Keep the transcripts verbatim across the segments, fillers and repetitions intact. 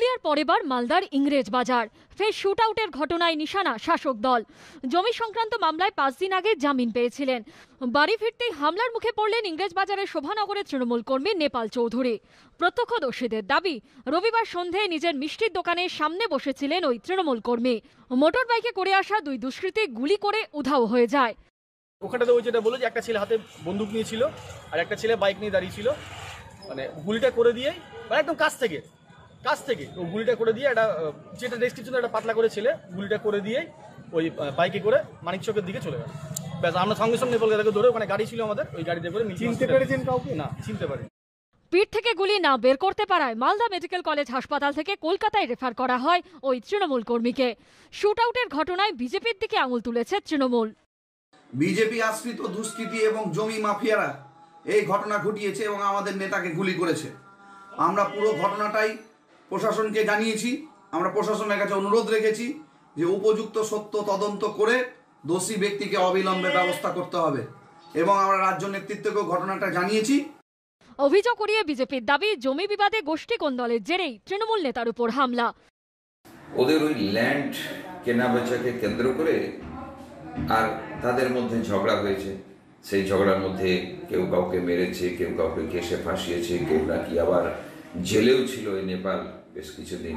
পুরুলিয়ার পরেবার মালদার ইংরেজ বাজার ফের শুট আউটের ঘটনায় নিশানা শাসক দল। জমি সংক্রান্ত মামলায় পাঁচ দিন আগে জামিন পেয়েছিলেন। বাড়ি ফিরতেই হামলার মুখে পড়লেন ইংরেজ বাজারের শোভানগরের তৃণমূল কর্মী নেপাল চৌধুরী। প্রত্যক্ষদর্শীদের দাবি, রবিবার সন্ধ্যায় নিজের মিষ্টির দোকানের সামনে বসেছিলেন ওই তৃণমূল কর্মী। মোটর বাইকে করে আসা দুই দুষ্কৃতী গুলি করে উধাও হয়ে যায়। ওখানটাতে ওই যেটা বললো যে একটা ছেলে হাতে বন্দুক নিয়েছিল আর একটা ছেলে বাইক নিয়ে দাঁড়িয়ে ছিল, মানে গুলিটা করে দিয়ে মানে একদম কাছ থেকে কাছ থেকে ও গুলিটা করে দিয়ে একটা যেটা ডেসক্রিপশন একটা পাতলা করে ছেলে গুলিটা করে দিয়ে ওই বাইকে করে মানিকচকের দিকে চলে গেল। ব্যাস আমরা সঙ্গে সঙ্গে নেপাল থেকে ধরে ওখানে গাড়ি ছিল আমাদের, ওই গাড়িতে করে চিনতে পেরেছেন কাউকে? না, চিনতে পারি। পিঠ থেকে গুলি না বের করতে পারায় মালদা মেডিকেল কলেজ হাসপাতাল থেকে কলকাতায় রেফার করা হয় ওই তৃণমূল কর্মীকে। শুট আউটের ঘটনায় বিজেপির দিকে আঙুল তুলেছে তৃণমূল। বিজেপি আশ্রিত দুষ্কৃতী এবং জমি মাফিয়ারা এই ঘটনা ঘটিয়েছে এবং আমাদের নেতাকে গুলি করেছে। আমরা পুরো ঘটনাটাই প্রশাসনকে জানিয়েছি। আমরা প্রশাসনের কাছে অনুরোধ রেখেছি যে উপযুক্ত সত্য তদন্ত করে দোষী ব্যক্তিকে অবিলম্বে ব্যবস্থা করতে হবে এবং আমরা রাজ্য নেতৃত্বকেও ঘটনাটা জানিয়েছি। অভিযোগ করিয়ে বিজেপির দাবি, জমি বিবাদে গোষ্ঠী কোন্দলের জেরেই তৃণমূল নেতার উপর হামলা। ওদের ওই ল্যান্ড কেনা বেচাকে কেন্দ্র করে আর তাদের মধ্যে ঝগড়া হয়েছে। সেই ঝগড়ার মধ্যে কেউ কাউকে মেরেছে, কেউ কাউকে কেসে ফাঁসিয়েছে, কেউ নাকি আবার জেলেও ছিল এই নেপাল বেশ কিছুদিন।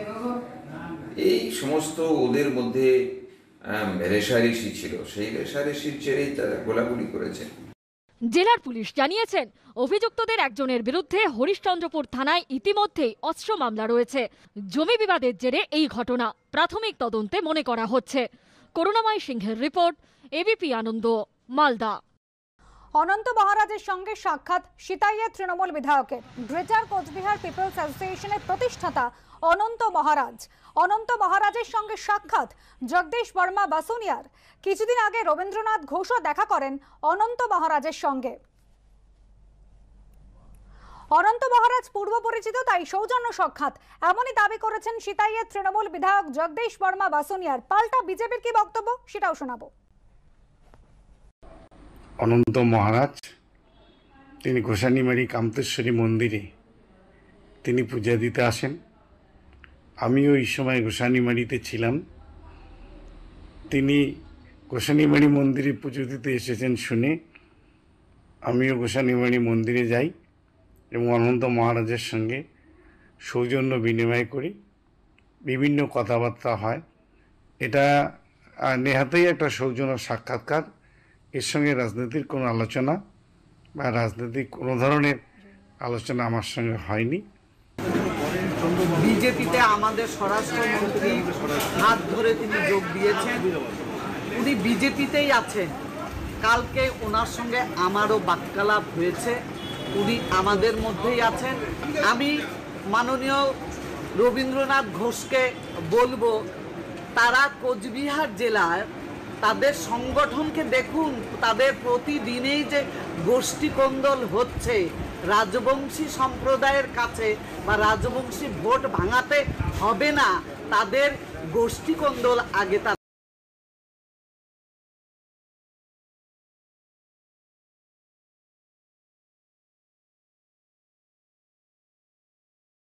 এই সমস্ত ওদের মধ্যে রেশারেশি ছিল, সেই রেশারেশির জেরেই তারা গোলাগুলি করেছে। জেলার পুলিশ জানিয়েছেন, অভিযুক্তদের একজনের বিরুদ্ধে হরিশ্চন্দ্রপুর থানায় ইতিমধ্যেই অস্ত্র মামলা রয়েছে। জমি বিবাদের জেরে এই ঘটনা, প্রাথমিক তদন্তে মনে করা হচ্ছে। করুণাময় সিংহের রিপোর্ট, এবিপি আনন্দ, মালদা। অনন্ত মহারাজের সঙ্গে সাক্ষাৎ সিতাইয়ের তৃণমূল বিধায়কের। গ্রেটার কোচবিহার পিপলস অ্যাসোসিয়েশনের প্রতিষ্ঠাতা অনন্ত মহারাজ। অনন্ত মহারাজের সঙ্গে সাক্ষাৎ জগদীশ বর্মা বাসুনিয়ার। কিছুদিন আগে রবীন্দ্রনাথ ঘোষও দেখা করেন অনন্ত মহারাজের সঙ্গে। অনন্ত মহারাজ পূর্ব পরিচিত, তাই সৌজন্য সাক্ষাৎ, এমনই দাবি করেছেন সিতাইয়ের তৃণমূল বিধায়ক জগদীশ বর্মা বাসুনিয়ার। পাল্টা বিজেপির কি বক্তব্য সেটাও শোনাবো। অনন্ত মহারাজ তিনি গোসানিমারি কামতেশ্বরী মন্দিরে তিনি পূজা দিতে আসেন। আমিও এই সময় গোসানিমারিতে ছিলাম। তিনি গোসানিমারি মন্দিরে পুজো দিতে এসেছেন শুনে আমিও গোসানিমারি মন্দিরে যাই এবং অনন্ত মহারাজের সঙ্গে সৌজন্য বিনিময় করি, বিভিন্ন কথাবার্তা হয়। এটা নেহাতেই একটা সৌজন্য সাক্ষাৎকার। এর সঙ্গে রাজনীতির কোনো আলোচনা বা রাজনৈতিক কোনো ধরনের আলোচনা আমার সঙ্গে হয়নি। বিজেপিতে আমাদের স্বরাষ্ট্রমন্ত্রী হাত ধরে তিনি যোগ দিয়েছেন, উনি বিজেপিতেই আছেন। কালকে ওনার সঙ্গে আমারও বাক্যালাপ হয়েছে, উনি আমাদের মধ্যেই আছেন। আমি মাননীয় রবীন্দ্রনাথ ঘোষকে বলবো, তারা কোচবিহার জেলার তাদের সংগঠনকে দেখুন, তাদের প্রতিদিনেই যে গোষ্ঠী কোন্দল হচ্ছে, রাজবংশী সম্প্রদায়ের কাছে বা রাজবংশী ভোট ভাঙাতে হবে না, তাদের গোষ্ঠী কোন্দল আগে